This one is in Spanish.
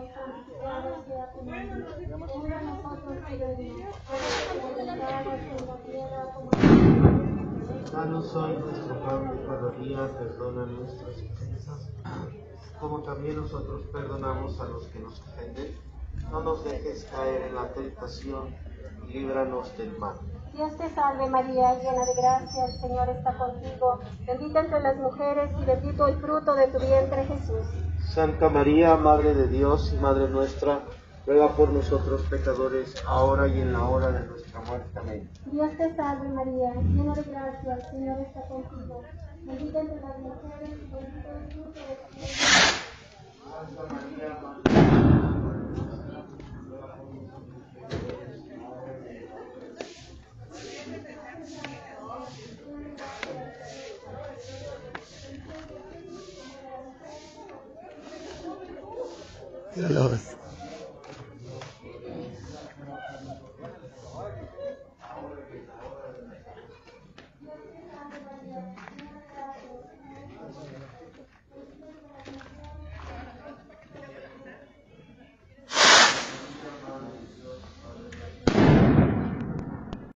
santificado sea tu nombre. Venga a nosotros tu reino. Hágase tu voluntad en la tierra como en el cielo. Danos hoy nuestro pan de cada día, perdona nuestras ofensas, como también nosotros perdonamos a los que nos ofenden. No nos dejes caer en la tentación y líbranos del mal. Dios te salve María, llena de gracia, el Señor está contigo. Bendita entre las mujeres y bendito el fruto de tu vientre, Jesús. Santa María, Madre de Dios y Madre nuestra, ruega por nosotros pecadores, ahora y en la hora de nuestra muerte. Amén. Dios te salve María, llena de gracia, el Señor está contigo. Bendita entre las mujeres y bendito el fruto de tu vientre. Santa María, Madre de Dios, ruega por nosotros pecadores, ahora y en la hora de nuestra muerte. Amén.